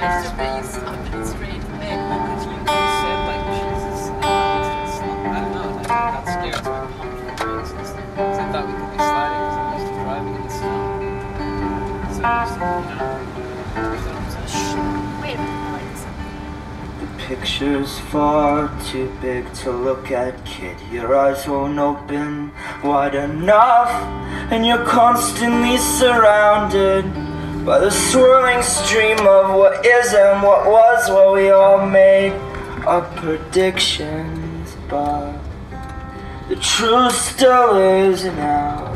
it's just really such a strange thing because you said like Jesus it's not, I don't know, like that's scared to my pump for instance. So I thought we could be sliding because I'm used to driving in the snow. So just, Wait a minute, I like this. The picture's far too big to look at, kid. Your eyes won't open wide enough, and you're constantly surrounded by the swirling stream of what is and what was. Well, we all made our predictions, but the truth still isn't out.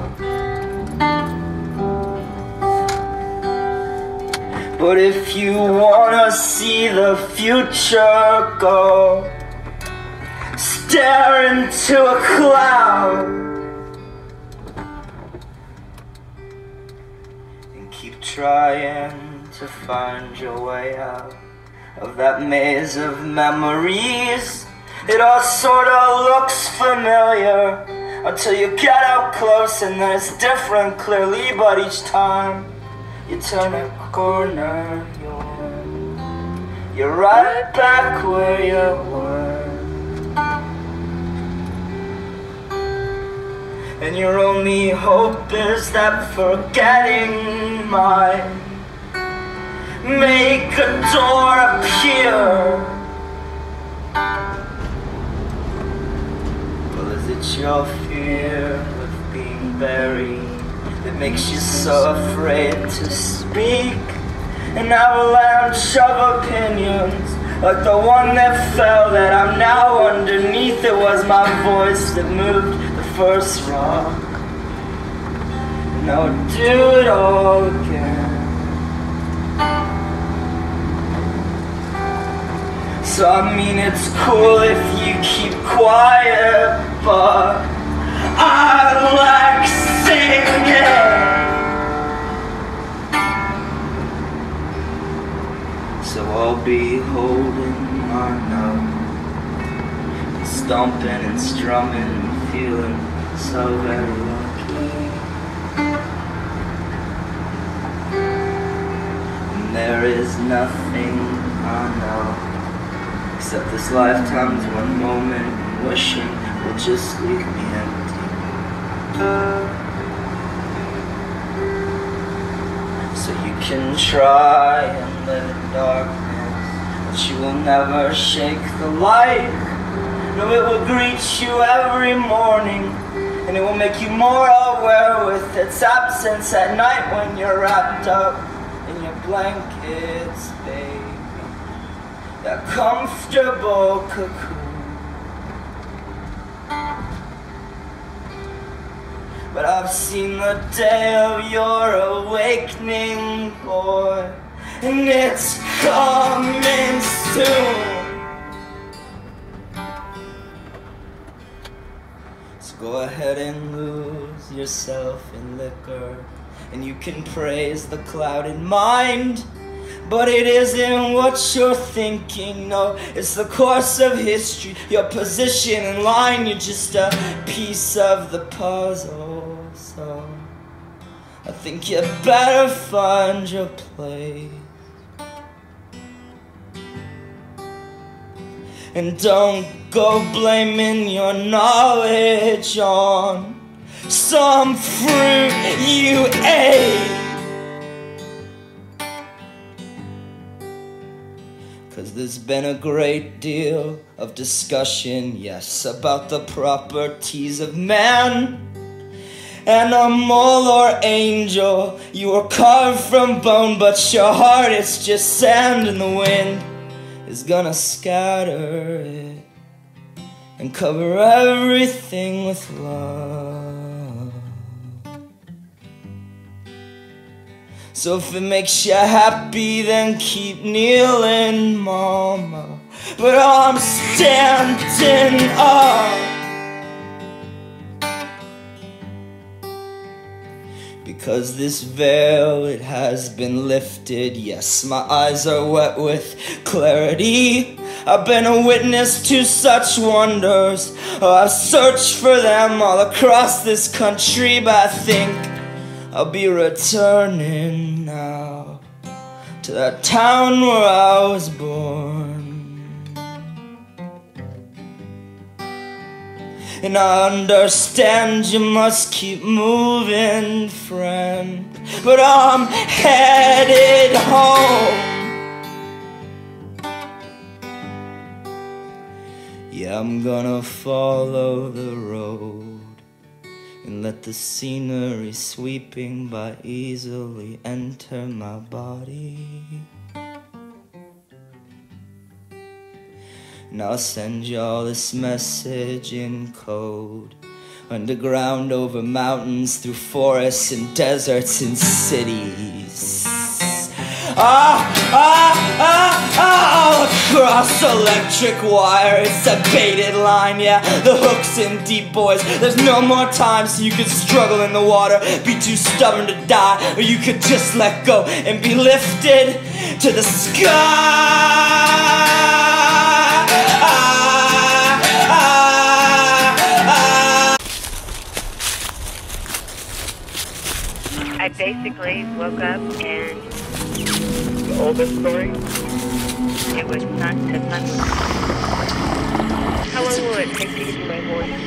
But if you wanna see the future, go stare into a cloud and keep trying to find your way out of that maze of memories. It all sorta looks familiar until you get up close and then it's different clearly, but each time you turn a corner, you're right back where you were. And your only hope is that forgetting might make a door appear. Well, is it your fear of being buried that makes you so afraid to speak? An avalanche of opinions, like the one that fell that I'm now underneath. It was my voice that moved the first rock. Now I'll do it all again. So I mean it's cool if you keep quiet, but I like singing. So I'll be holding my note, stomping and strumming and feeling so very lucky. And there is nothing I know except this lifetime's one moment and wishing will just leave me empty. So you can try and live in darkness, but you will never shake the light. No, it will greet you every morning, and it will make you more aware with its absence at night when you're wrapped up in your blankets, baby. That comfortable cocoon. But I've seen the day of your awakening, boy, and it's coming soon. So go ahead and lose yourself in liquor, and you can praise the clouded mind. But it isn't what you're thinking, no, it's the course of history, your position in line. You're just a piece of the puzzle, so I think you better find your place. And don't go blaming your knowledge on some fruit you ate. 'Cause there's been a great deal of discussion, yes, about the properties of man. Animal or angel, you were carved from bone, but your heart is just sand, and the wind is gonna scatter it and cover everything with love. So if it makes you happy, then keep kneeling, mama. But I'm standing up, because this veil, it has been lifted. Yes, my eyes are wet with clarity. I've been a witness to such wonders. Oh, I've searched for them all across this country, but I think I'll be returning now to that town where I was born. And I understand you must keep moving, friend, but I'm headed home. Yeah, I'm gonna follow the road and let the scenery sweeping by easily enter my body. And I'll send y'all this message in code, underground, over mountains, through forests and deserts and cities. All across electric wire, it's a baited line, yeah, the hook's in deep, boys. There's no more time, so you could struggle in the water, be too stubborn to die, or you could just let go and be lifted to the sky. I basically woke up and The oldest story? it was sun to sunrise. How long will it take to get to my voice?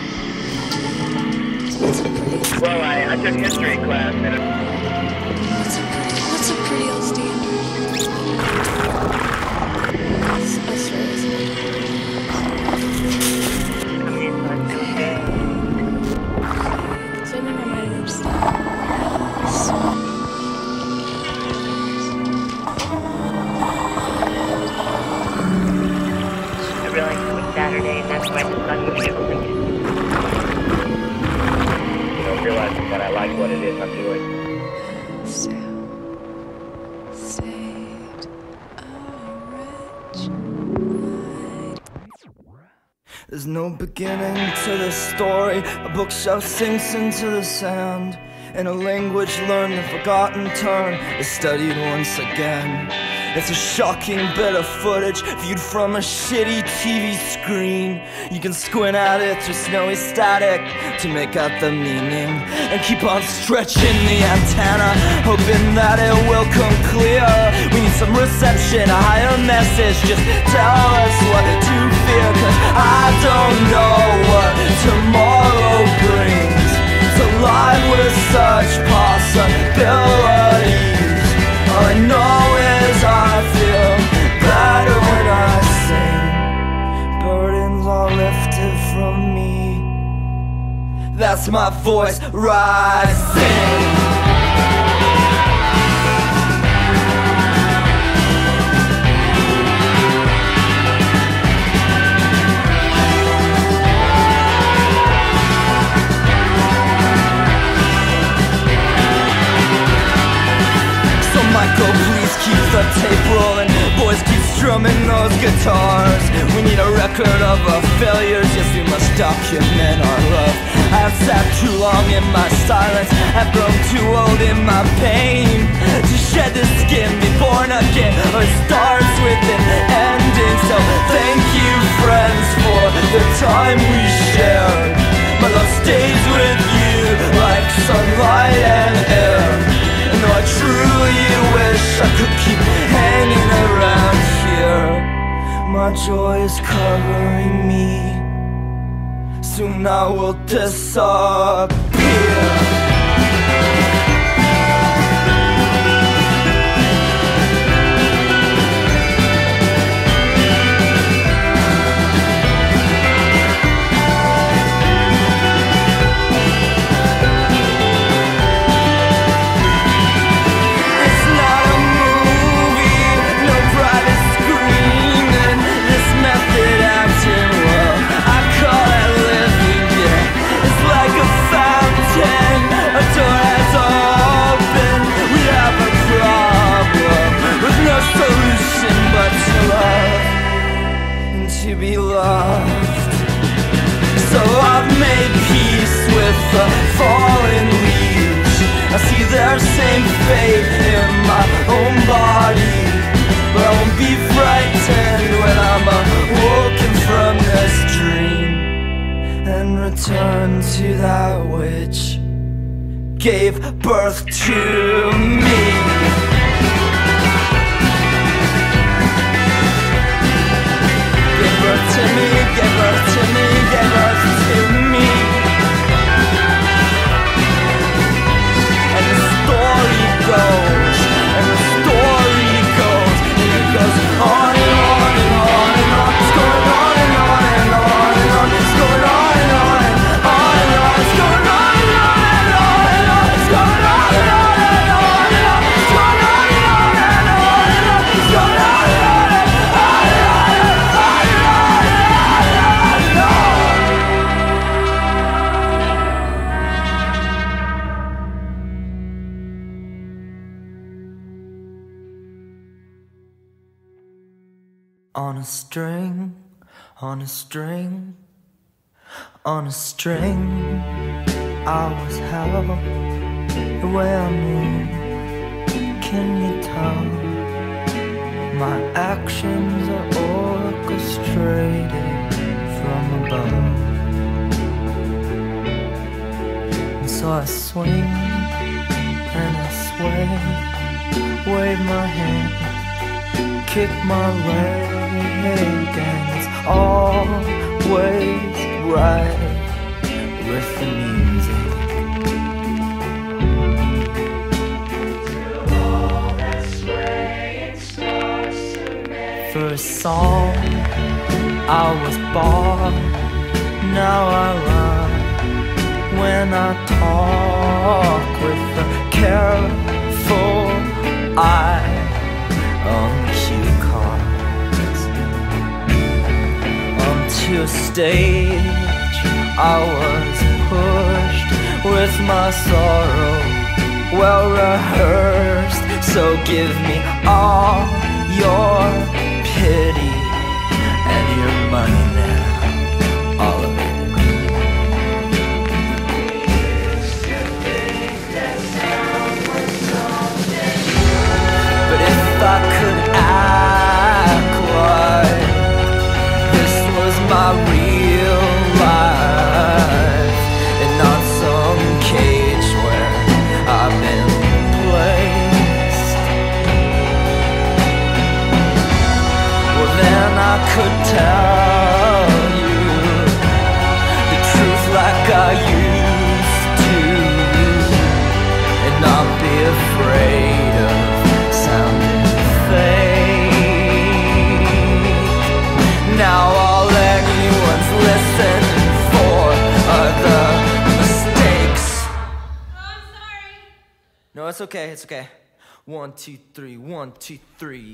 Well, I took history class and What's a pretty old standard? That's right, isn't it? Coming in on Tuesday. So I think I might understand. I realized it was Saturday, and that's why the sun was open. you know, realizing that I like what it is I'm doing. Saved a rich life. There's no beginning to this story. A bookshelf sinks into the sand, and a language learned, the forgotten turn, is studied once again. It's a shocking bit of footage viewed from a shitty TV screen. You can squint at it through snowy static to make out the meaning, and keep on stretching the antenna, hoping that it will come clear. We need some reception, a higher message. Just tell us what to fear, 'cause I don't know what tomorrow brings. To live with such possibilities, all I know is I feel better when I sing. Burdens are lifted from me. That's my voice rising. Michael, please keep the tape rolling. Boys, keep strumming those guitars. We need a record of our failures. Yes, we must document our love. I have sat too long in my silence. I've grown too old in my pain to shed the skin, be born again. Or it starts with an ending. So thank you, friends, for the time we shared. My love stays with you like sunlight and air. No, I truly wish I could keep hanging around here. My joy is covering me. Soon I will disappear. To be loved. So I've made peace with the fallen leaves. I see their same fate in my own body, but I won't be frightened when I'm awoken from this dream and return to that which gave birth to me. to me, gave birth to me, gave birth to me. And the story goes, and the story goes, and it goes on and on and on and on. It's going on and on and on and on. It's going on and on and on and on. It's going on and on and on and on. It's going on and on and on and on. It's going on and on and on and on. It's going on and on and on and on and on and on and on. On a string, on a string, on a string, I was held the way I move. Can you tell? My actions are orchestrated from above. And so I swing and I sway, wave my hand, kick my leg, and it's always right with the music. For a song I was born, now I run when I talk with a careful eye on cue cards. Onto a stage I was pushed with my sorrow, well rehearsed. So give me all your pity and your money now, all of it. But if I could act like this was my real life and not some cage where I've been placed, well then I could tell you the truth like I used to and not be afraid of sounding fake. Now all anyone's listening for are the mistakes. Oh, I'm sorry. No, it's okay, it's okay. 1, 2, 3, 1, 2, 3.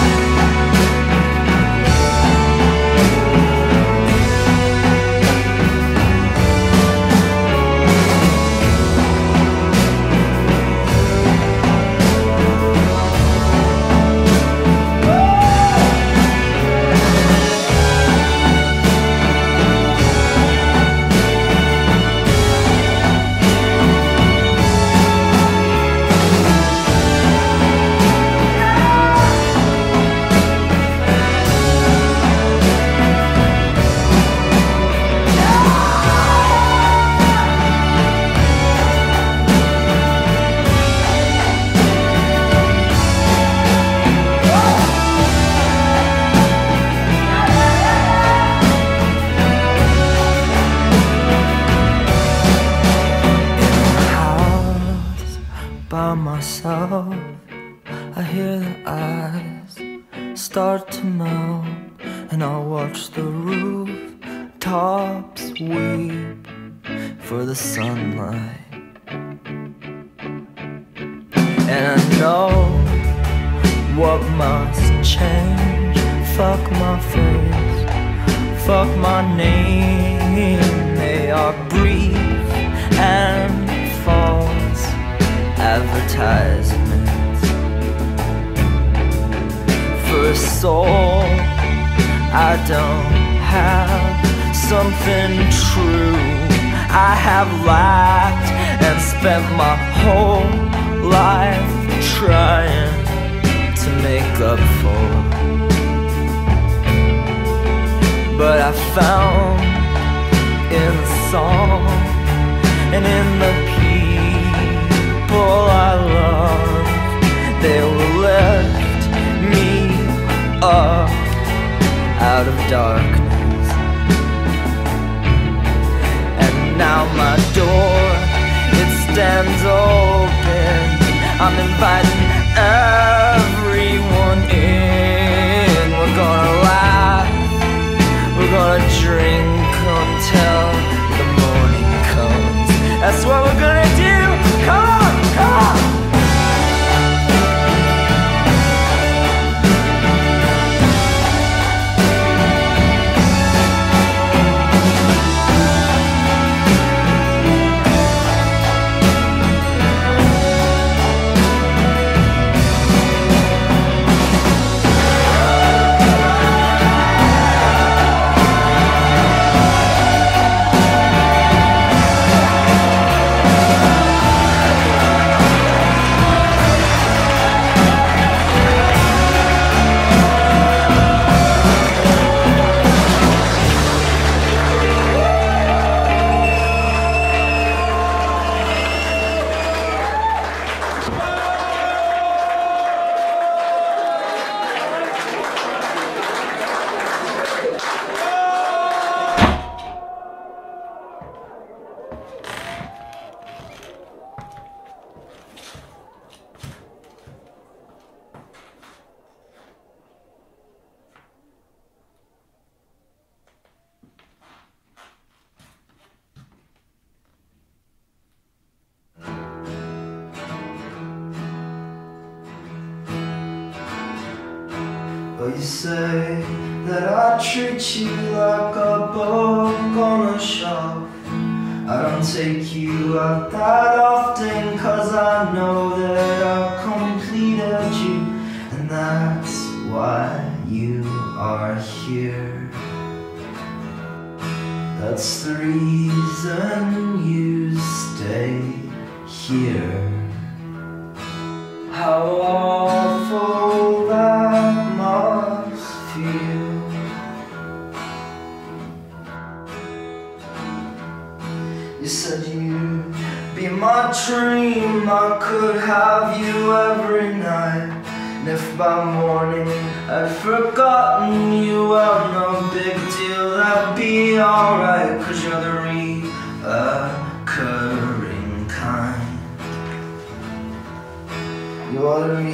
By myself, I hear the eyes start to melt, and I watch the rooftops weep for the sunlight. And I know what must change. Fuck my face, fuck my name. They are brief and false advertisements for a soul I don't have, something true I have lacked and spent my whole life trying to make up for. But I found in the song and in the people I love, they will lift me up out of darkness. now my door, it stands open. I'm inviting everyone in. We're gonna laugh, we're gonna drink until the morning comes. That's what we're gonna do. Come on, come on. Well, you say that I treat you like a book on a shelf. I don't take you out that often, 'cause I know that I've completed you, and that's why you are here. That's the reason you stay here. How awful that must feel. You said you'd be my dream, I could have you every night. And if by morning I'd forgotten you, well, no big deal, that'd be alright, 'cause you're the reoccurring kind. You are the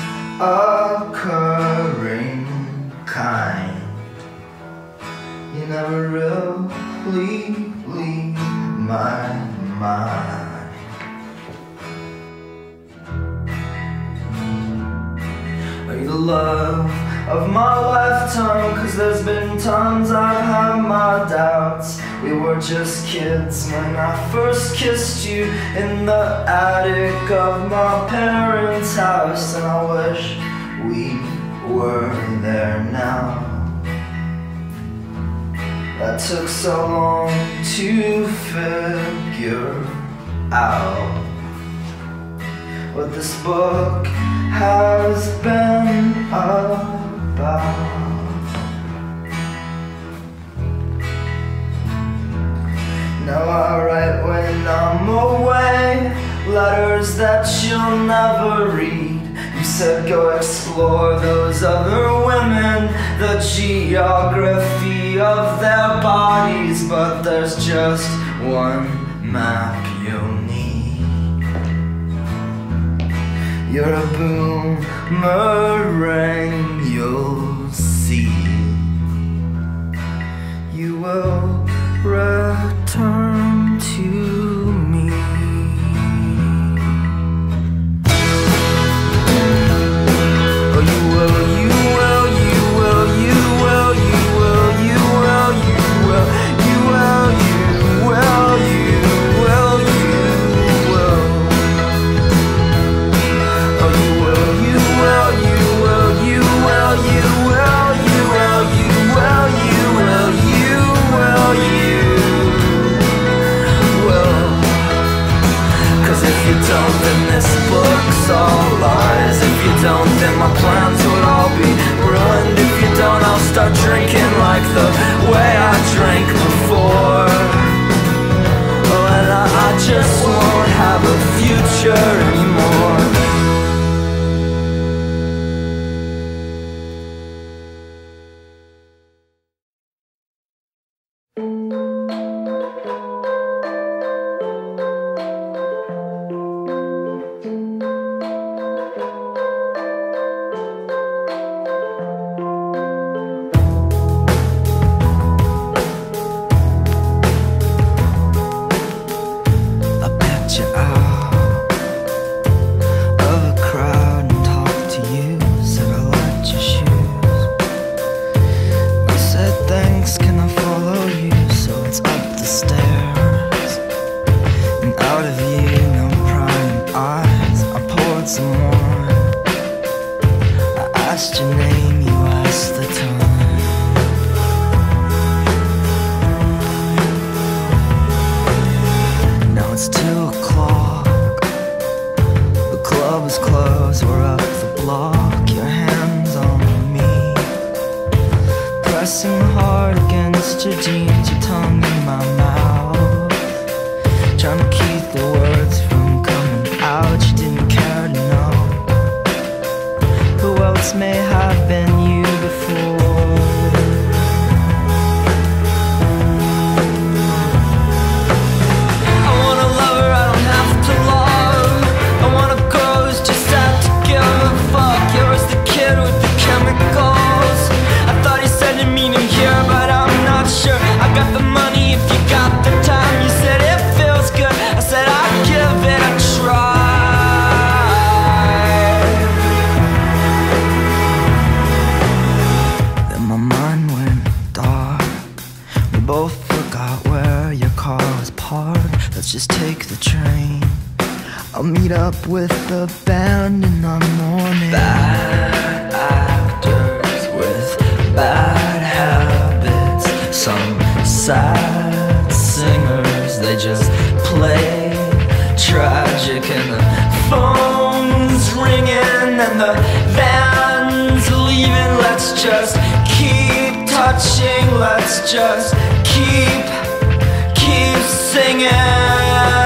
reoccurring kind. You never really leave my mind. Are you the love of my lifetime? 'Cause there's been times I've had my doubts. We were just kids when I first kissed you in the attic of my parents' house, and I wish we were there now. That took so long to figure out what this book has been about. Now I write when I'm away, letters that you'll never read. You said go explore those other women, the geography of their bodies, but there's just one map you'll need. You're a boomerang, you'll see. You will return to me. Oh, you will, you will, you will, you will, you will, you will, you will, you will, you will, you will, you will. Oh, you will, you will, you will, you will, you will, you will, you will, you will, you will, you. If you don't, then this book's all lies. If you don't, then my plans would all be ruined. If you don't, I'll start drinking like the way I drank before. Oh, and I just won't have a future anymore. someone. I asked your name, you asked the time. Now it's 2 o'clock. The club is closed, we're up the block. Your hands on me, pressing hard against your jeans, your tongue in my mouth, trying to keep the words from coming out. You didn't care to know who else may have been you before. I want a lover I don't have to love. I want a girl who's just out to give a fuck. You're the kid with the chemicals. I thought you said you mean him here, but I'm not sure. I got the money if you got the time. You said it feels good, I said I'd give it a try. Then my mind went dark. We both forgot where your car was parked. Let's just take the train, I'll meet up with the band in the morning. Bad actors with bad habits, some sad singers, they just play tragic. And the phone's ringing and the van's leaving. Let's just keep touching, let's just keep singing.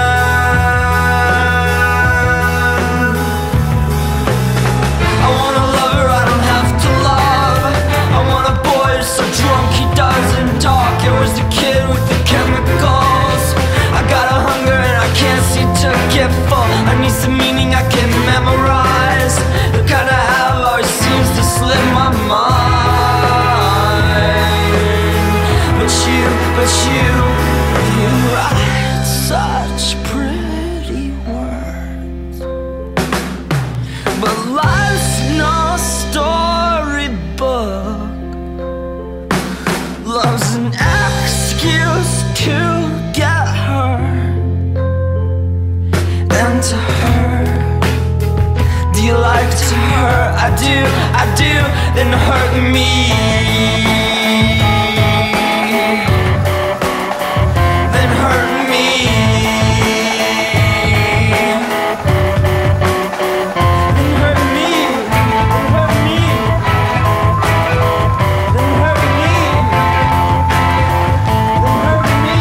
I want a lover I don't have to love. I want a boy who's so drunk he doesn't talk. It was the kid with the chemicals. I got a hunger and I can't seem to get full. I need some meaning I can memorize. The kind I have always seems to slip my mind. But you write such pretty words. But life's no storybook. Love's an excuse to get hurt. And to hurt, do you like to hurt? I do, then hurt me. Then hurt me. Then hurt me. Then hurt me. Then hurt me. Then hurt me.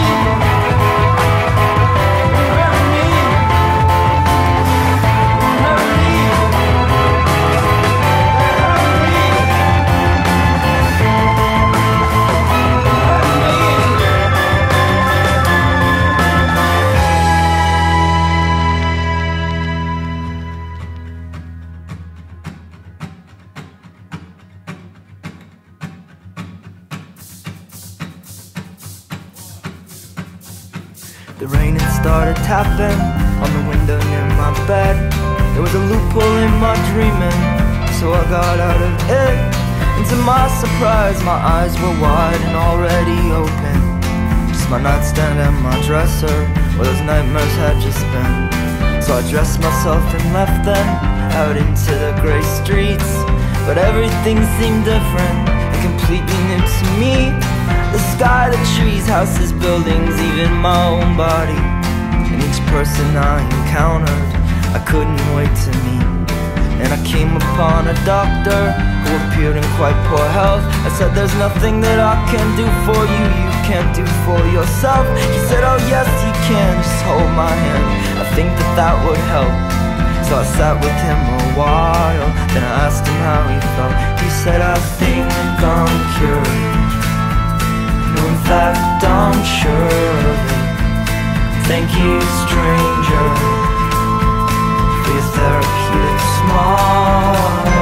The rain had started tapping on the window near my bed. There was a loophole in my dreaming, so I got out of it. And to my surprise, my eyes were wide and already open. Just my nightstand and my dresser, where those nightmares had just been. So I dressed myself and left them out into the grey streets. But everything seemed different and completely new to me. The sky, the trees, houses, buildings, even my own body. And each person I encountered, I couldn't wait to meet. And I came upon a doctor who appeared in quite poor health. I said, there's nothing that I can do for you, you can't do for yourself. He said, oh yes you can, just hold my hand, I think that would help. So I sat with him a while, then I asked him how he felt. He said, I think I'm cured. No, in fact, I'm sure of it. Thank you, stranger, for your therapeutic smile.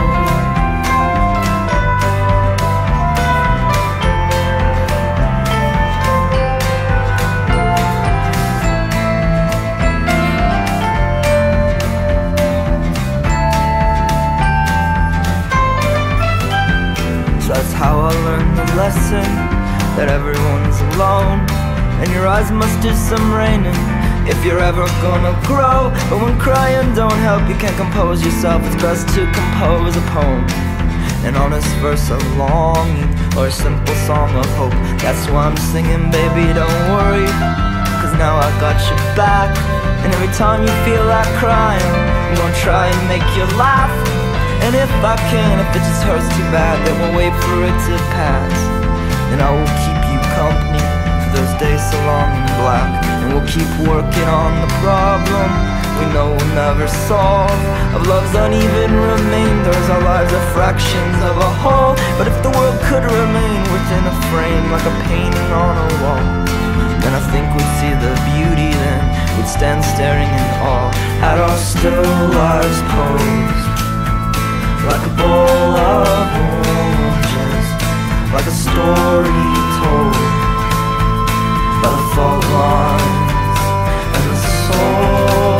So that's how I learned the lesson, that everyone's alone, and your eyes must do some raining if you're ever gonna grow. But when crying don't help, you can't compose yourself, it's best to compose a poem. An honest verse of longing, or a simple song of hope. That's why I'm singing, baby, don't worry, cause now I got your back. And every time you feel like crying, I'm gonna try and make you laugh. And if I can, if it just hurts too bad, then we'll wait for it to pass. And I will keep you company for those days so long and black. And we'll keep working on the problem we know we'll never solve, of love's uneven remainders. Our lives are fractions of a whole. But if the world could remain within a frame, like a painting on a wall, then I think we'd see the beauty. Then we'd stand staring in awe at our still lives posed like a bowl of oranges, like a story told by the fault lines and the soul.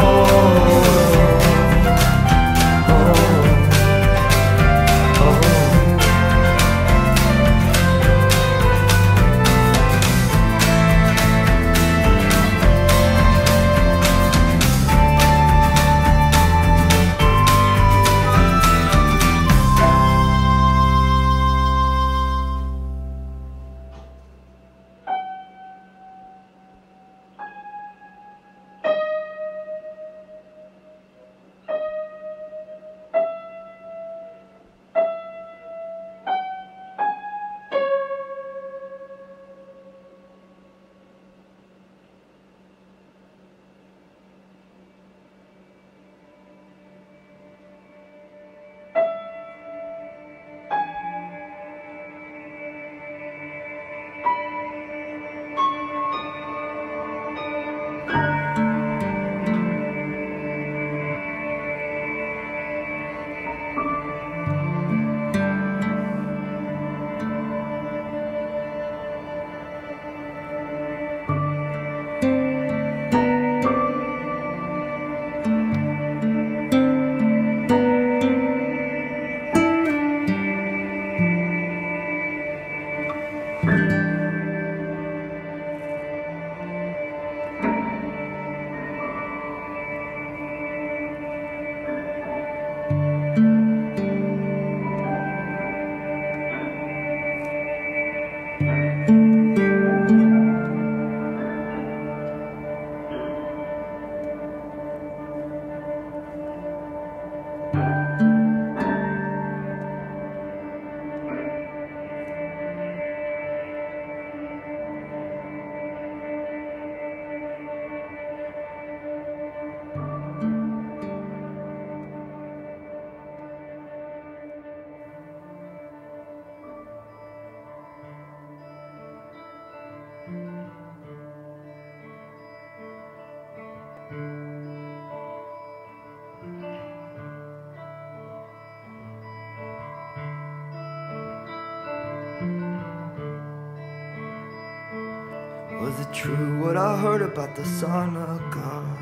Was it true what I heard about the Son of God?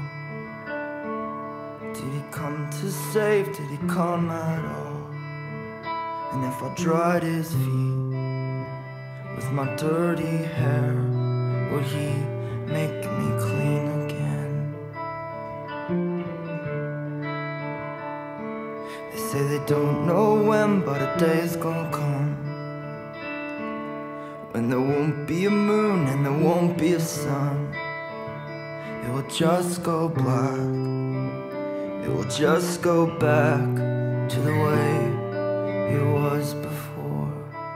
Did he come to save? Did he come at all? And if I dried his feet with my dirty hair, would he make me clean again? They say they don't know when, but a day is gonna come when there won't be a moon and there won't be a sun. It will just go black. It will just go back to the way it was before.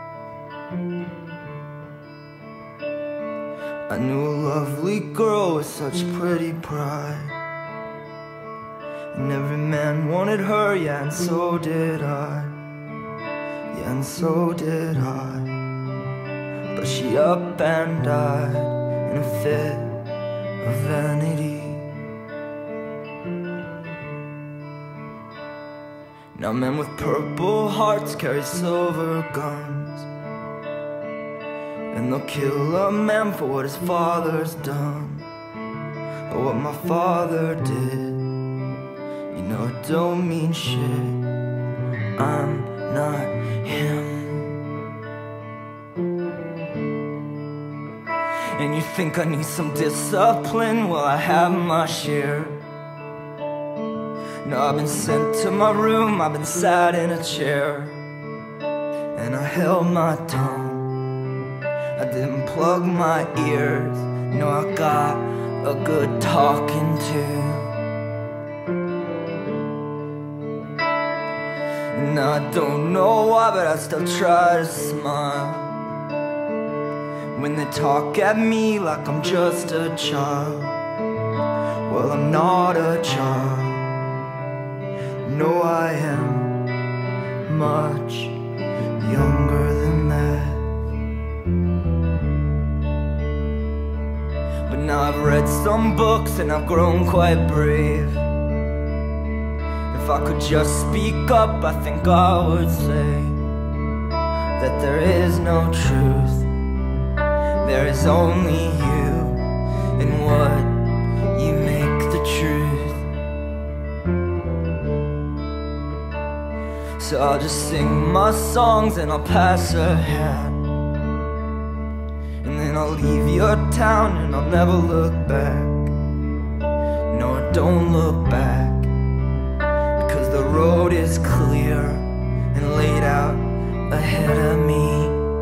I knew a lovely girl with such pretty pride, and every man wanted her, yeah, and so did I. Yeah, and so did I. But she up and died in a fit of vanity. Now men with purple hearts carry silver guns, and they'll kill a man for what his father's done. But what my father did, you know it don't mean shit. I'm not him. And you think I need some discipline? Well, I have my share. No, I've been sent to my room, I've been sat in a chair, and I held my tongue. I didn't plug my ears. No, I got a good talking to. And I don't know why, but I still try to smile when they talk at me like I'm just a child. Well, I'm not a child. No, I am much younger than that. But now I've read some books and I've grown quite brave. If I could just speak up, I think I would say that there is no truth. There is only you and what you make the truth. So I'll just sing my songs and I'll pass a hat, and then I'll leave your town and I'll never look back. No, I don't look back, because the road is clear and laid out ahead of me.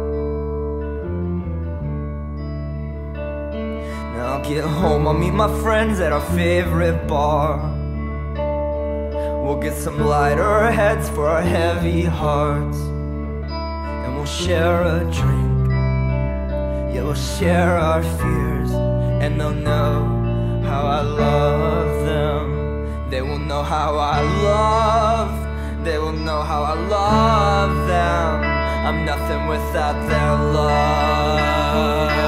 Now I'll get home, I'll meet my friends at our favorite bar. We'll get some lighter heads for our heavy hearts, and we'll share a drink. Yeah, we'll share our fears, and they'll know how I love them. They will know how I love. They will know how I love them. I'm nothing without their love.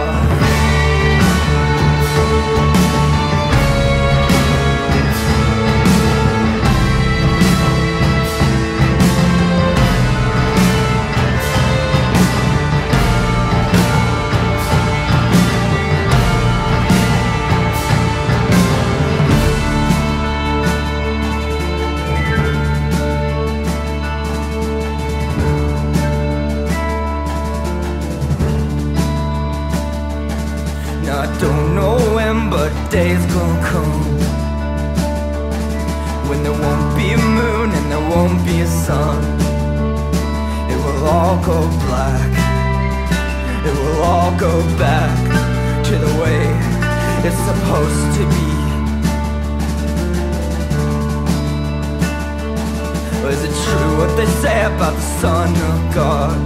I don't know when, but days gonna come when there won't be a moon and there won't be a sun. It will all go black. It will all go back to the way it's supposed to be. Or is it true what they say about the Son of God?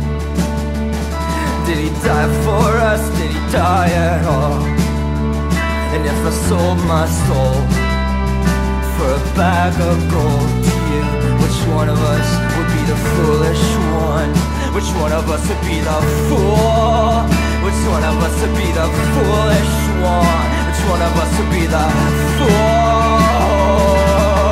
Did he die for us? Did he die at all? And if I sold my soul for a bag of gold to you, which one of us would be the foolish one? Which one of us would be the fool? Which one of us would be the foolish one? Which one of us would be the fool?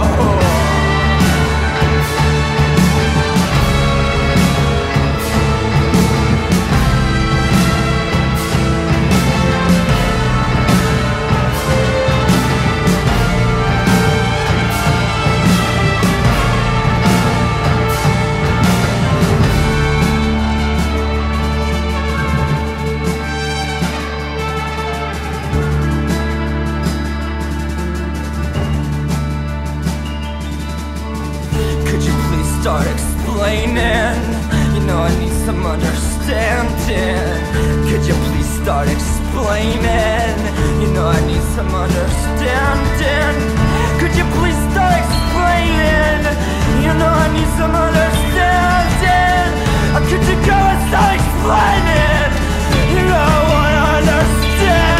Start explaining. You know I need some understanding. Could you please start explaining? You know I need some understanding. Could you please start explaining? You know I need some understanding. Could you go and start explaining? You know I wanna understand.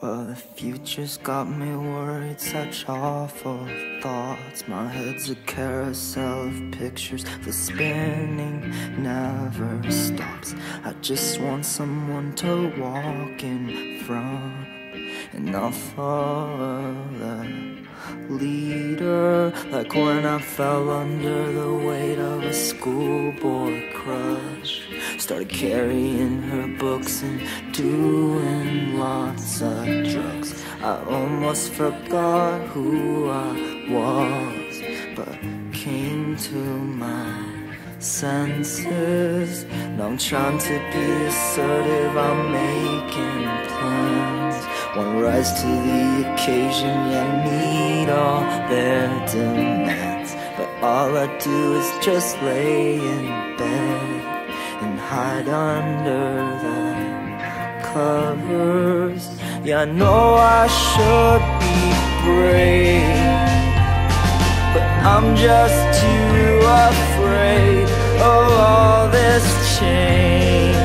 Well, the future's got me worried, such awful thoughts. My head's a carousel of pictures, the spinning never stops. I just want someone to walk in front, and I'll follow the leader. Like when I fell under the weight of a schoolboy crush, started carrying her books and doing lots of drugs. I almost forgot who I was, but came to my senses. Now I'm trying to be assertive, I'm making plans. Wanna rise to the occasion, yeah, meet all their demands. But all I do is just lay in bed and hide under the covers. Yeah, I know I should be brave, but I'm just too afraid of all this change.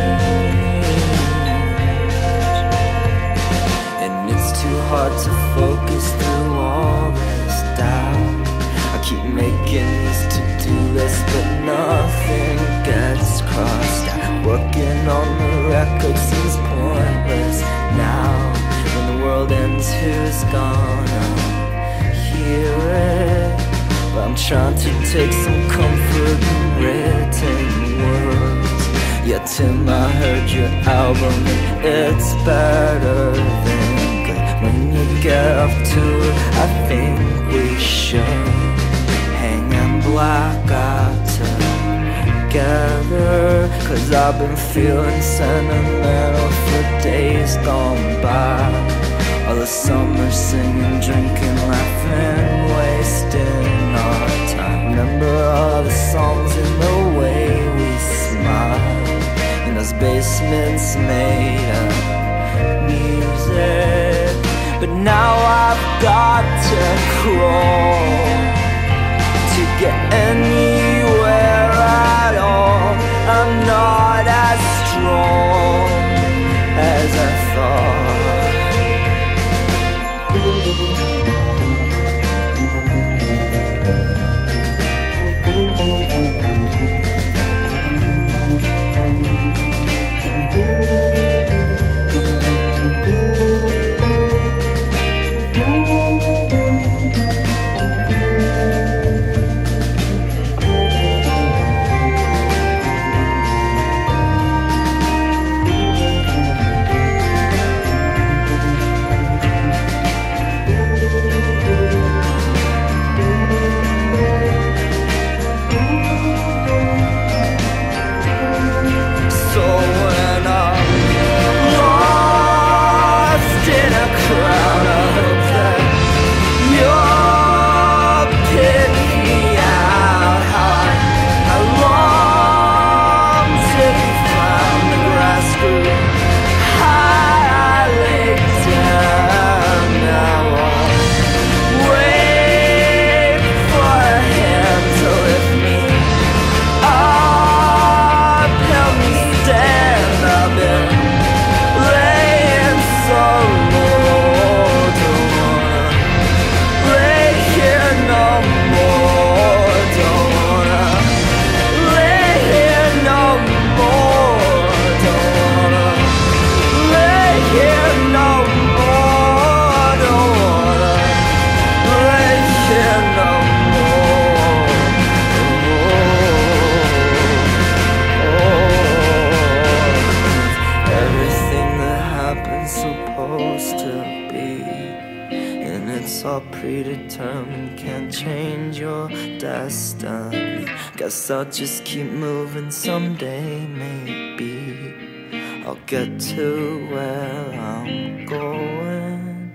And it's too hard to focus through all this doubt. I keep making these to-do lists, but nothing gets crossed out. Working on the record seems pointless now. When the world ends, who's gonna hear it? But I'm trying to take some comfort in written words. Yeah, Tim, I heard your album and it's better than good. When you get off tour, I think we should hang and black out together. Cause I've been feeling sentimental for days gone by. All the summer singing, drinking, laughing, wasting our time. Remember all the songs and the way we smiled in those basements made of music. But now I've got to crawl to get anywhere at all. I'm not as strong as I thought. Predetermined, can't change your destiny. Guess I'll just keep moving, someday maybe I'll get to where I'm going.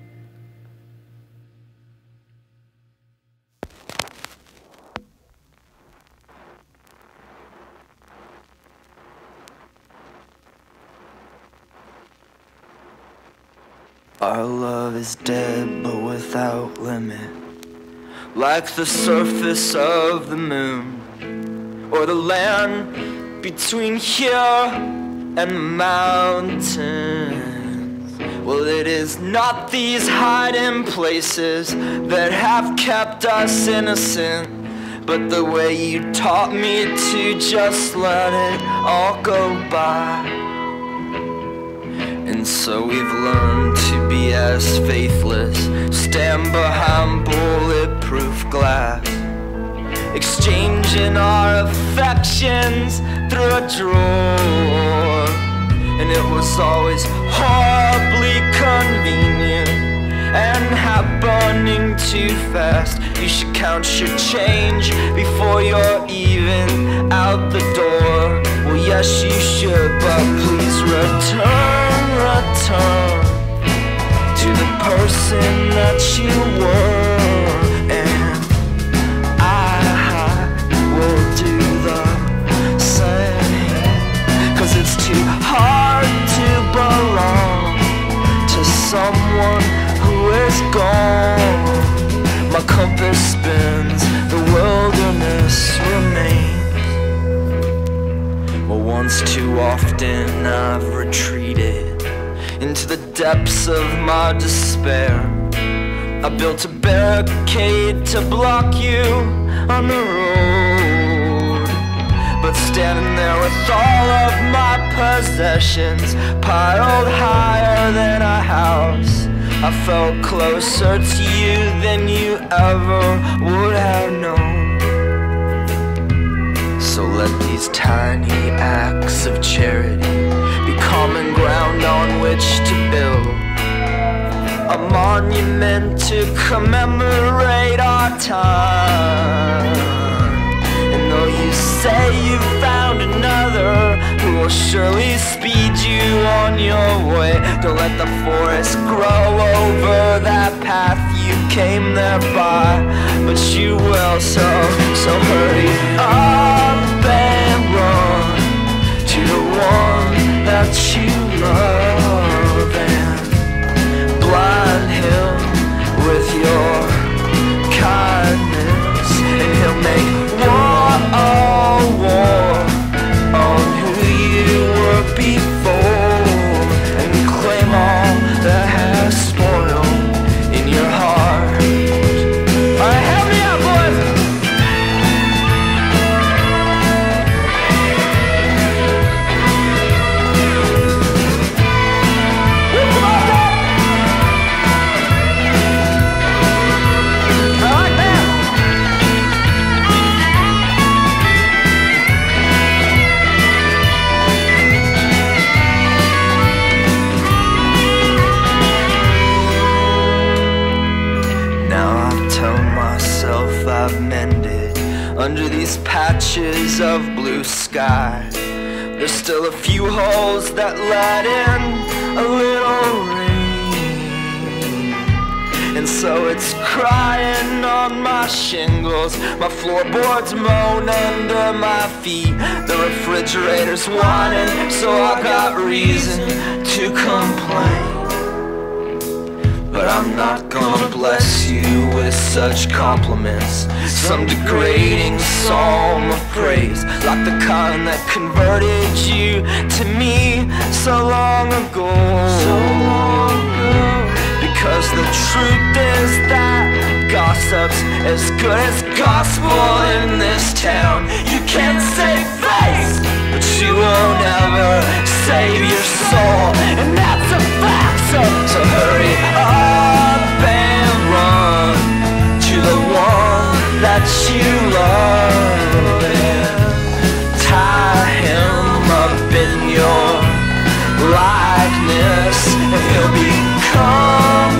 Our love is dead, but without limit, like the surface of the moon, or the land between here and the mountains. Well, it is not these hiding places that have kept us innocent, but the way you taught me to just let it all go by. And so we've learned to be as faithless, stand behind bulletproof glass, exchanging our affections through a drawer. And it was always horribly convenient and happening too fast. You should count your change before you're even out the door. Well, yes, you should, but please return to the person that you were. And I will do the same, 'cause it's too hard to belong to someone who is gone. My compass spins, the wilderness remains. Well, once too often I've retreated into the depths of my despair. I built a barricade to block you on the road, but standing there with all of my possessions piled higher than a house, I felt closer to you than you ever would have known. So let these tiny acts of charity be common ground on which to build a monument to commemorate our time. And though you say you found another who will surely speed you on your way, don't let the forest grow over that path you came there by, but you will. So hurry up and run to the one that you love, and blind him with your kindness, and he'll make war on who you were before, and claim all that has spoiled in your heart. Alright, help me out, boys! I've mended under these patches of blue sky. There's still a few holes that let in a little rain, and so it's crying on my shingles. My floorboards moan under my feet. The refrigerator's whining, so I got reason to complain. But I'm not gonna bless you with such compliments, some degrading psalm of praise, like the kind that converted you to me so long ago. Because the truth is that gossip's as good as gospel in this town. You can't save face, but you won't ever save your soul, and that's a fact. So hurry up and run to the one that you love, and tie him up in your likeness, and he'll become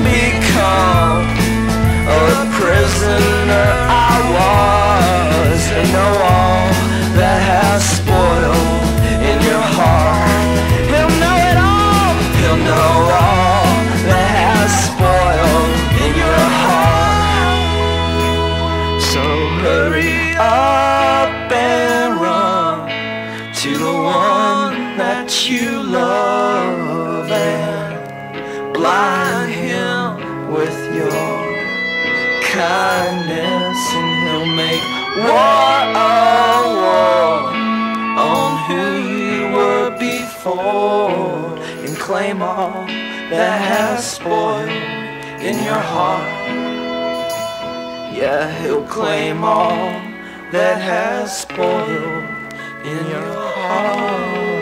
a prisoner I was, and know all that has spoiled in your heart. He'll know it all. He'll know all that has spoiled in your heart. So hurry up and run to the one that you love, and blind him with your kindness, and he'll make war on who you were before, and claim all that has spoiled in your heart. Yeah, he'll claim all that has spoiled in your heart.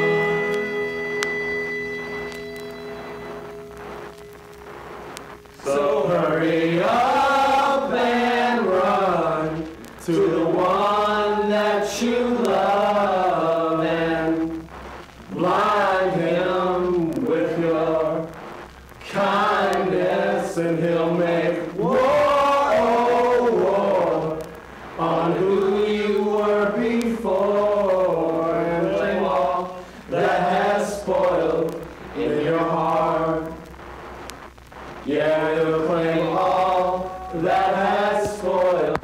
So hurry up and run to the one that you love and blind him with your kindness, and he'll make war on who you were before and blame all that has spoiled in your heart. Yeah, he'll claim all that has spoiled.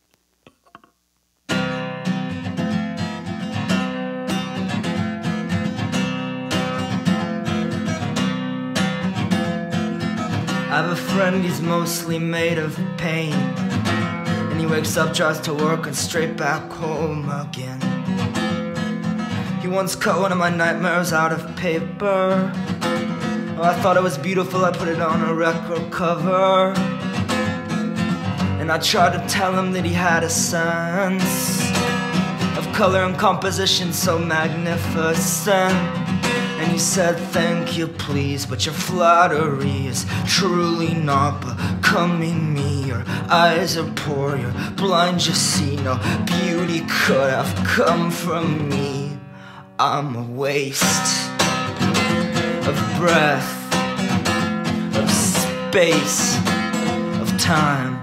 I have a friend, he's mostly made of pain, and he wakes up, drives to work, and straight back home again. He once cut one of my nightmares out of paper. Oh, I thought it was beautiful, I put it on a record cover. And I tried to tell him that he had a sense of color and composition so magnificent. And he said, thank you please, but your flattery is truly not becoming me. Your eyes are poor, you're blind, you see no beauty could have come from me. I'm a waste of breath, of space, of time.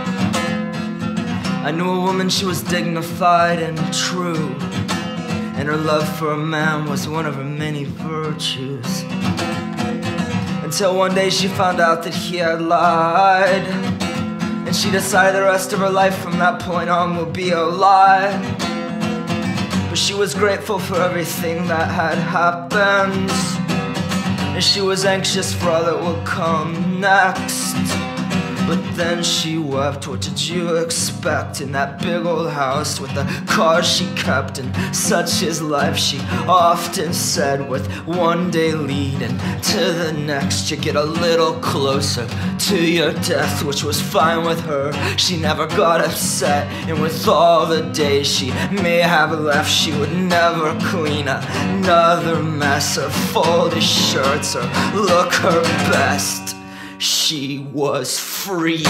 I knew a woman, she was dignified and true, and her love for a man was one of her many virtues. Until one day she found out that he had lied, and she decided the rest of her life from that point on would be a lie. But she was grateful for everything that had happened, and she was anxious for all that would come next. But then she wept, what did you expect? In that big old house with the cars she kept, and such is life, she often said, with one day leading to the next. You get a little closer to your death, which was fine with her. She never got upset, and with all the days she may have left, she would never clean another mess or fold his shirts or look her best. She was free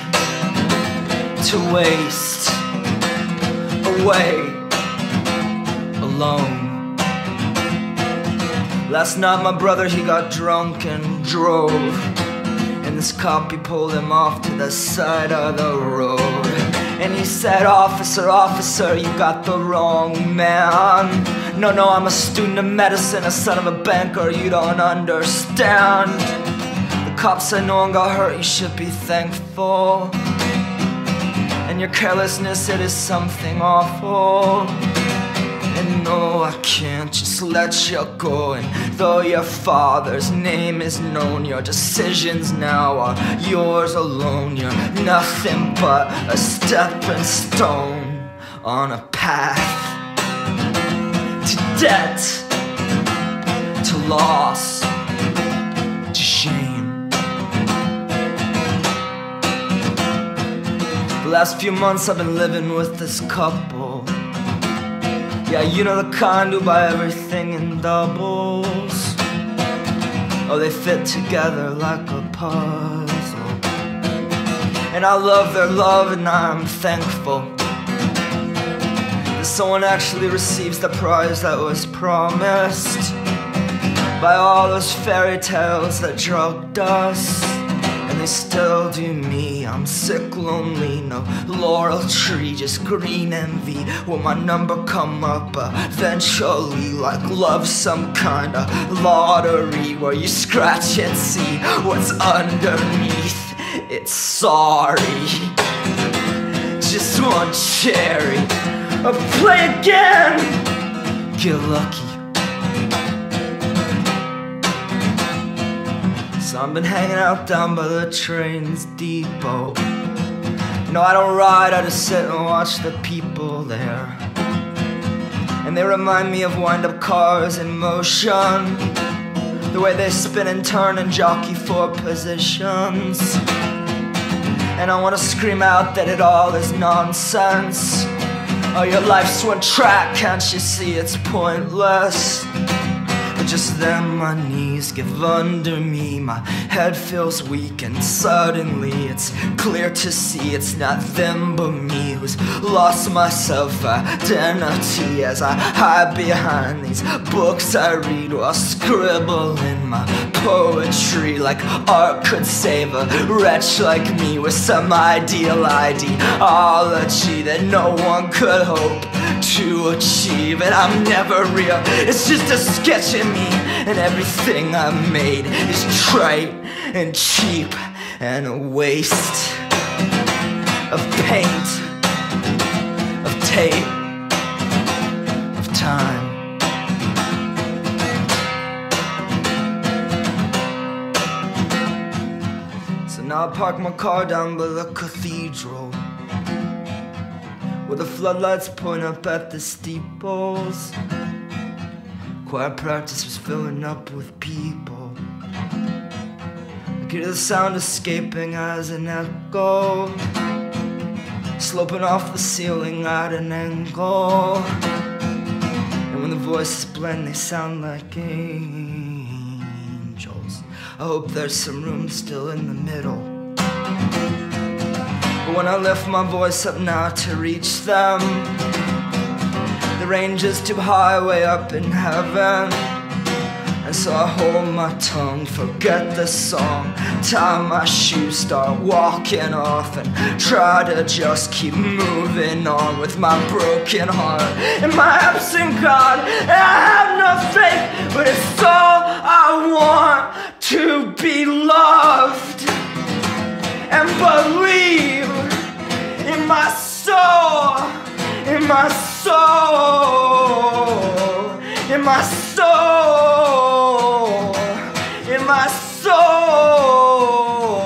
to waste away alone. Last night my brother, he got drunk and drove, and this cop, he pulled him off to the side of the road. And he said, officer, officer, you got the wrong man. No, no, I'm a student of medicine, a son of a banker, you don't understand. Cop said no one got hurt, you should be thankful. And your carelessness, it is something awful. And no, I can't just let you go. And though your father's name is known, your decisions now are yours alone. You're nothing but a stepping stone on a path to debt, to loss, to shame. The last few months I've been living with this couple. Yeah, you know the kind who buy everything in doubles. Oh, they fit together like a puzzle. And I love their love and I'm thankful that someone actually receives the prize that was promised by all those fairy tales that drugged us. They still do me. I'm sick, lonely, no laurel tree, just green envy. Will my number come up eventually, like love, some kind of lottery where you scratch and see what's underneath? It's sorry, just one cherry. Play again, get lucky. So I've been hanging out down by the train's depot. No, I don't ride, I just sit and watch the people there. And they remind me of wind-up cars in motion. the way they spin and turn and jockey for positions. And I wanna scream out that it all is nonsense. Oh, your life's one track, can't you see it's pointless? But just then my knees give under me, my head feels weak, and suddenly it's clear to see it's not them but me who's lost my self-identity as I hide behind these books I read while scribbling my poetry like art could save a wretch like me with some ideal ideology that no one could hope to achieve. And I'm never real, it's just a sketch of me, and everything I made is trite and cheap and a waste of paint, of tape, of time. So now I park my car down by the cathedral, where the floodlights point up at the steeples. Choir practice was filling up with people. I could hear the sound escaping as an echo, sloping off the ceiling at an angle. And when the voices blend, they sound like angels. I hope there's some room still in the middle. But when I lift my voice up now to reach them, the range is too high, way up in heaven. And so I hold my tongue, forget the song, tie my shoes, start walking off, and try to just keep moving on with my broken heart and my absent God. And I have no faith, but it's all I want, to be loved and believe in my soul, in my soul, in my soul, in my soul.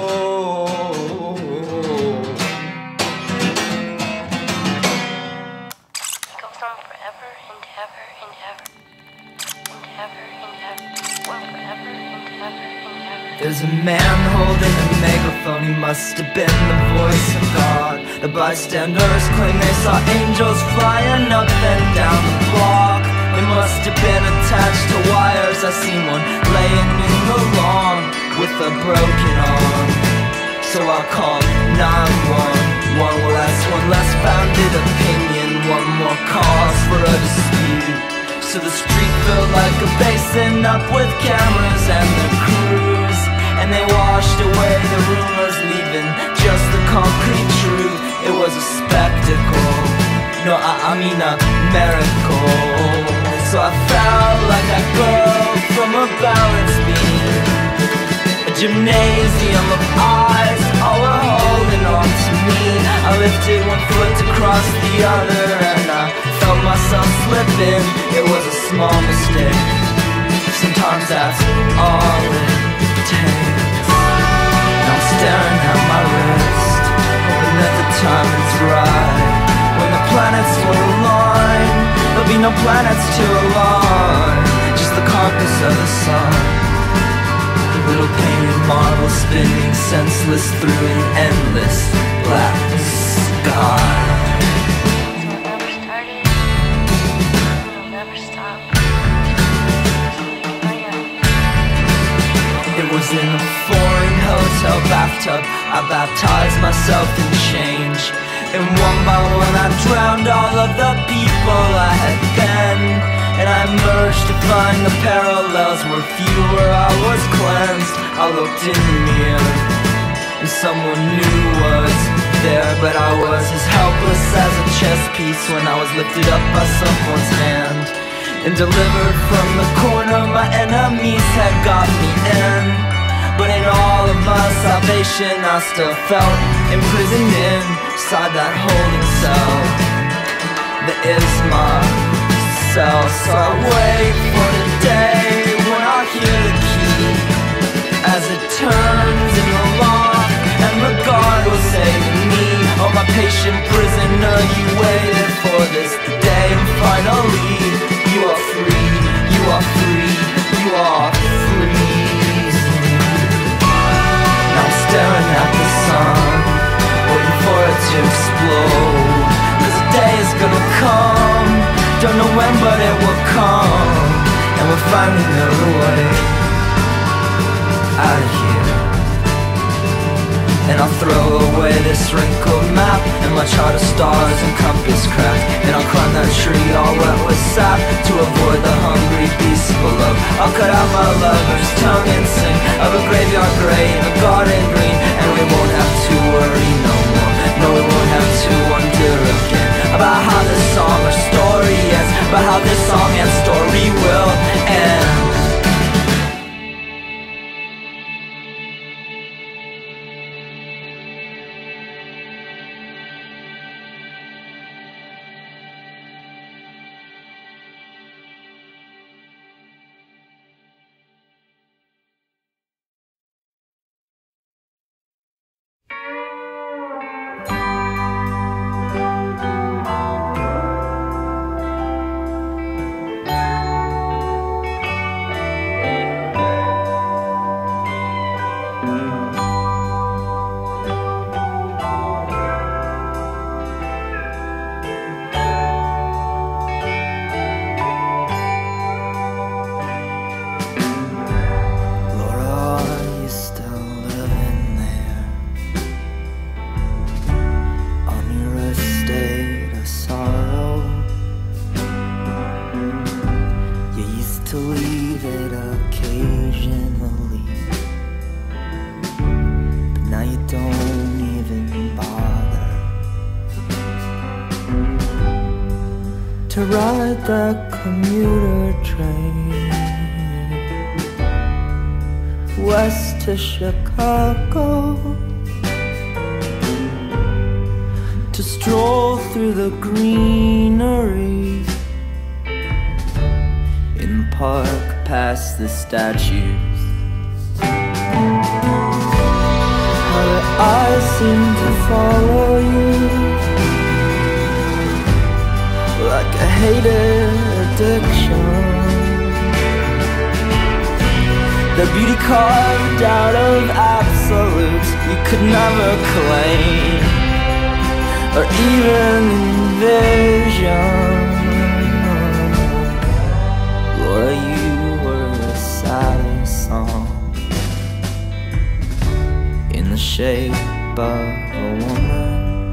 Goes on forever and ever and ever and ever and ever. Well, forever and ever and ever. There's a man holding a megaphone, he must have been the voice of God. The bystanders claim they saw angels flying up and down the block. They must have been attached to wires, I seen one laying in the lawn with a broken arm. So I called 911, well that's one less founded opinion, one more cause for a dispute. So the street felt like a basin up with cameras and the crews, and they washed away the rumors, leaving just the concrete truth. It was a spectacle, no, I mean a miracle. So I felt like a girl from a balance beam, a gymnasium of eyes, all were holding on to me. I lifted one foot to cross the other, and I felt myself slipping. It was a small mistake, sometimes that's all it takes. And I'm staring at my wrist, hoping that the time is right. When the planets will align, there'll be no planets to align, just the carcass of the sun, a little painted marble spinning senseless through an endless black sky. It'll never started, it'll never stop. It was in a foreign hotel bathtub, I baptized myself in change. And one by one I drowned all of the people I had been, and I emerged to find the parallels were fewer. I was cleansed, I looked in the mirror, and someone new was there. But I was as helpless as a chess piece when I was lifted up by someone's hand and delivered from the corner my enemies had got me in. But in all of my salvation I still felt imprisoned inside that holding cell that is my cell. So I wait for the day when I hear the key as it turns in the lock, and the guard will say to me, oh my patient prisoner, you waited for this day, and finally you are free, you are free, you are free. when, but it will come, and we'll finally know the way out of here. And I'll throw away this wrinkled map and my chart of stars and compass craft, and I'll climb that tree all wet with sap to avoid the hungry beasts below. I'll cut out my lover's tongue and sing of a graveyard grave, a garden green, and we won't have to worry no more. No, we won't have to wonder again about how this song or story ends, about how this song and story will end. To ride the commuter train west to Chicago, to stroll through the greenery in the park past the statues. How their eyes seem to follow you like a hated addiction. The beauty carved out of absolutes you could never claim or even envision. Laura, you were a sad song in the shape of a woman.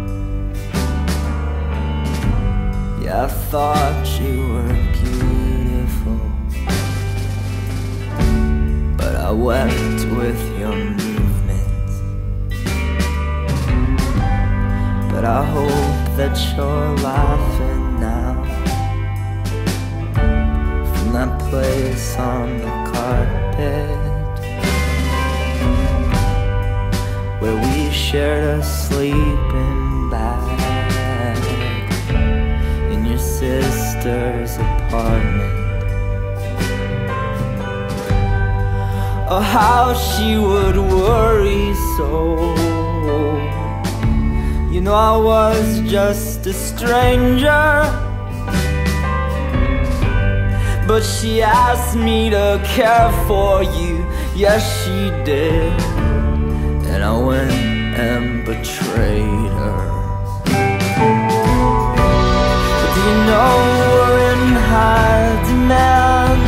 I thought you were beautiful, but I wept with your movements. But I hope that you're laughing now from that place on the carpet where we shared a sleeping bag, sister's apartment. Oh, how she would worry so. You know I was just a stranger, but she asked me to care for you. Yes, she did. And I went and betrayed her. You know we're in high demand,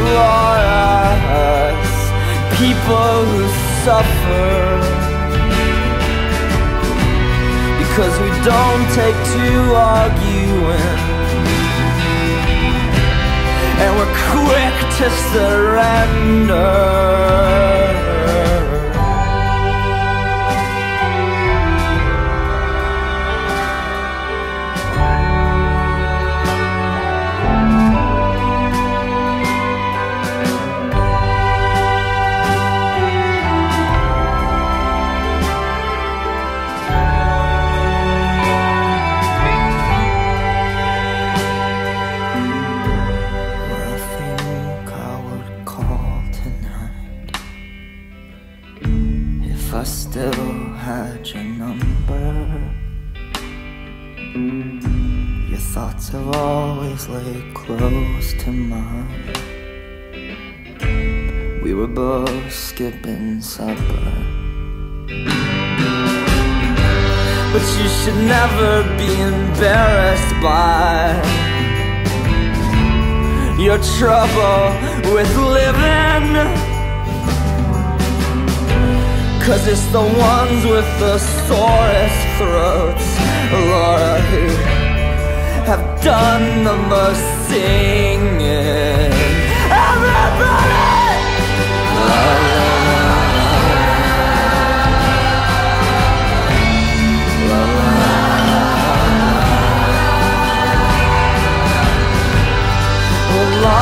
Laura's people who suffer because we don't take to arguing, and we're quick to surrender. If I still had your number, your thoughts have always laid close to mine. We were both skipping supper, but you should never be embarrassed by your trouble with living, 'cause it's the ones with the sorest throats, Laura, who have done the most singing. Everybody! La, la, la, la,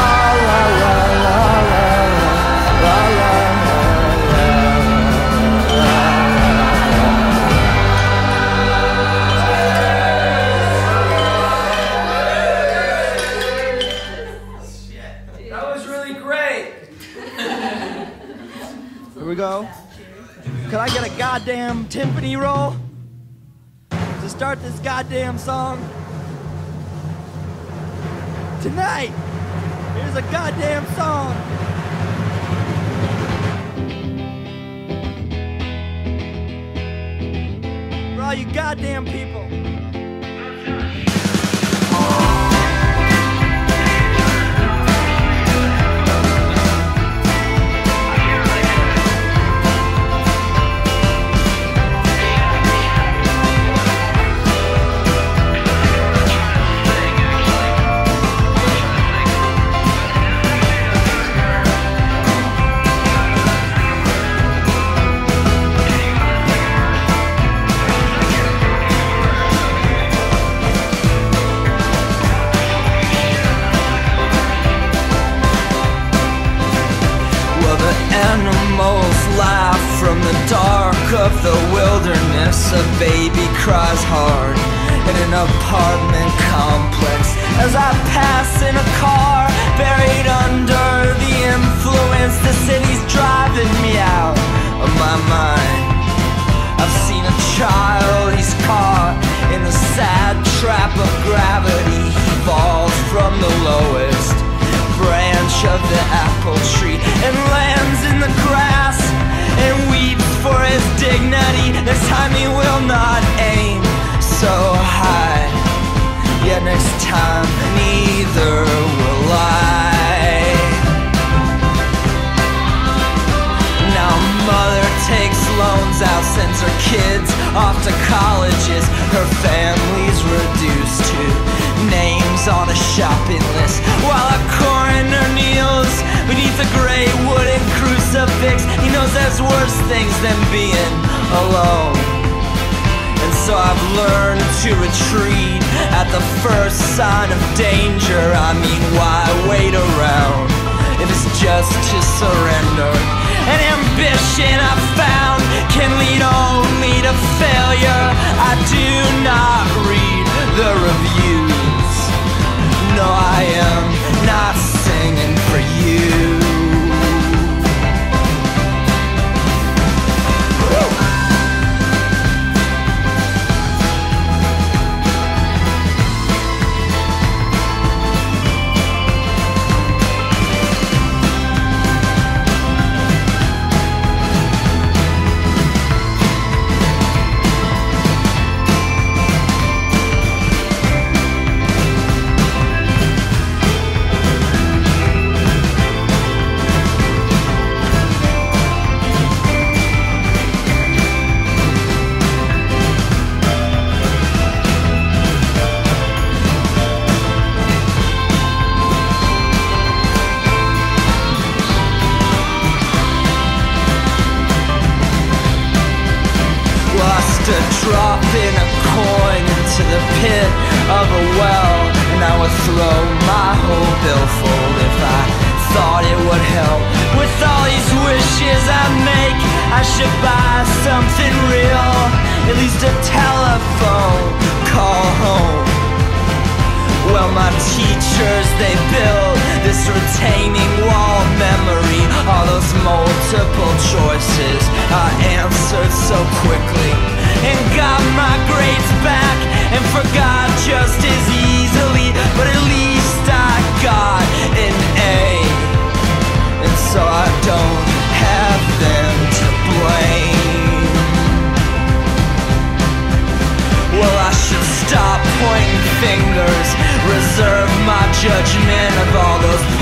Here we go. Could I get a goddamn timpani roll to start this goddamn song? Tonight, here's a goddamn song. For all you goddamn people. Animals laugh from the dark of the wilderness. A baby cries hard in an apartment complex. As I pass in a car buried under the influence, the city's driving me out of my mind. I've seen a child, he's caught in the sad trap of gravity. He falls from the lowest branch of the apple tree and lands in the grass and weeps for his dignity. This time he will not aim so high, yet next time neither will I. Now mother takes loans out, sends her kids off to colleges. Her family's reduced to names on a shopping list, while a coroner kneels beneath a gray wooden crucifix. He knows there's worse things than being alone, and so I've learned to retreat at the first sign of danger. I mean, why wait around if it's just to surrender? An ambition I've found can lead only to failure. I do not read the reviews. No, I am not singing for you. To drop in a coin into the pit of a well, and I would throw my whole billfold if I thought it would help. With all these wishes I make, I should buy something real, at least a telephone call home. Well, my teachers, they built this retaining wall memory. All those multiple choices I answered so quickly, and got my grades back and forgot just as easily. But at least I got an A, and so I don't have them to blame. Well, I should stop pointing fingers, reserve my judgment of all those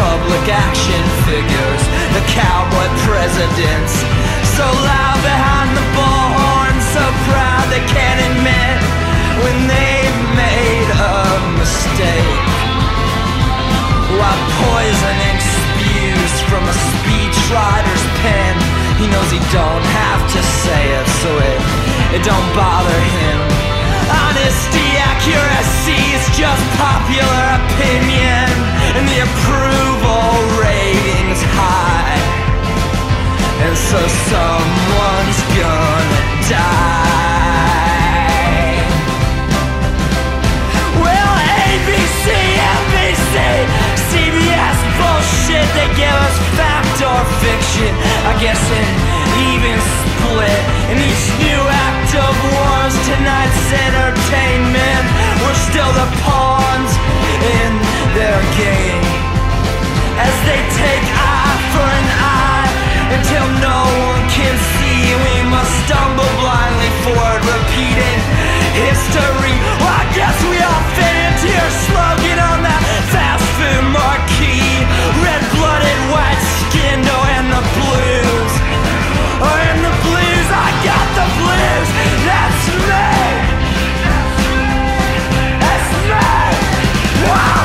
distance. So loud behind the bullhorn, so proud they can't admit when they've made a mistake. While poisoning spews from a speechwriter's pen, he knows he don't have to say it, so it don't bother him. Honesty, accuracy is just popular opinion, and the approval rating's high. And so someone's gonna die. Well, ABC, NBC, CBS bullshit, they give us fact or fiction. I guess an even split in each new act of war's tonight's entertainment. We're still the pawns in their game, as they take eye for an eye until no one can see. We must stumble blindly forward, repeating history. Well, I guess we all fit into your slogan on that fast food marquee. Red-blooded, white-skinned, oh, and the blues. Oh, and the blues, I got the blues. That's me. That's me. Wow.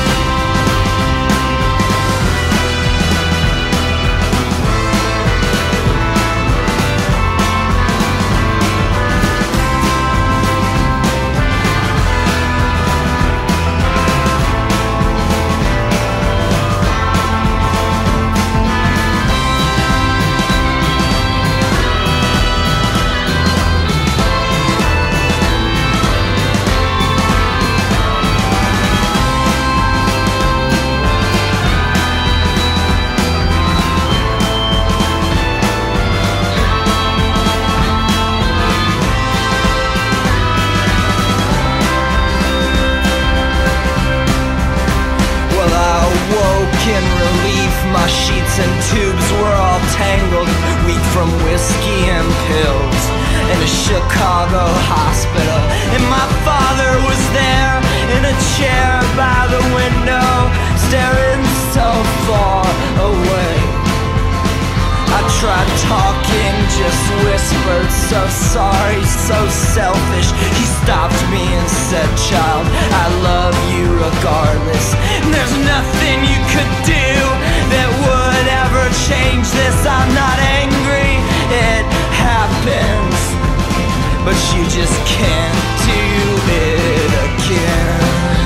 In relief, my sheets and tubes were all tangled, weak from whiskey and pills, in a Chicago hospital. And my father was there in a chair by the window, staring so far away. I tried talking, just whispered, so sorry, so selfish. He stopped me and said, child, I love you regardless. And there's nothing you could do that would ever change this. I'm not angry, it happens, but you just can't do it again.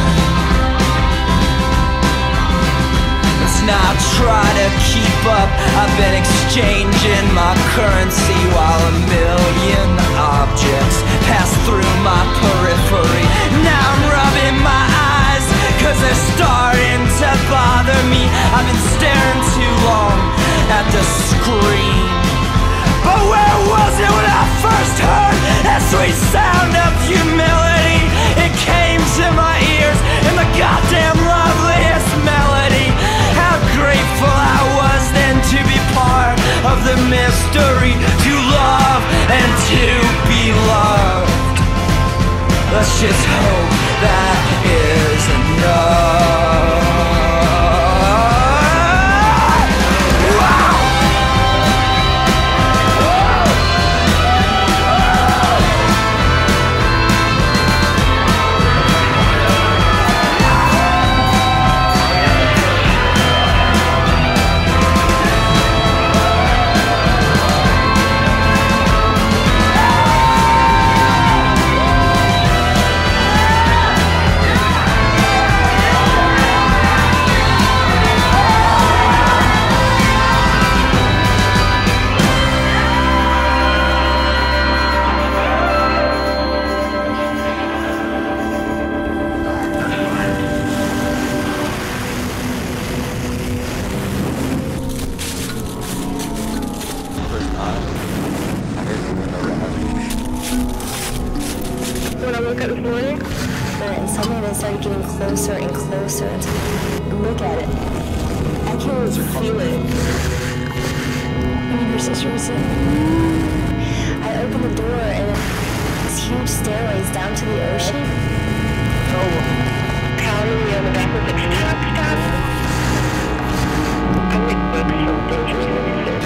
Now try to keep up. I've been exchanging my currency while a million objects pass through my periphery. Now I'm rubbing my eyes, cause they're starting to bother me. I've been staring too long at the screen. But where was it when I first heard that sweet sound of humility? It came to my ears in the goddamn loveliest melody. How grateful I was then to be part of the mystery, to love and to be loved. Let's just hope that is enough. When I woke up this morning, and suddenly they started getting closer and closer. Look at it. I can feel it. Your sister was in. I opened the door and these huge stairways down to the ocean. Oh, pounding me on the back with the stop. I would look so dangerous.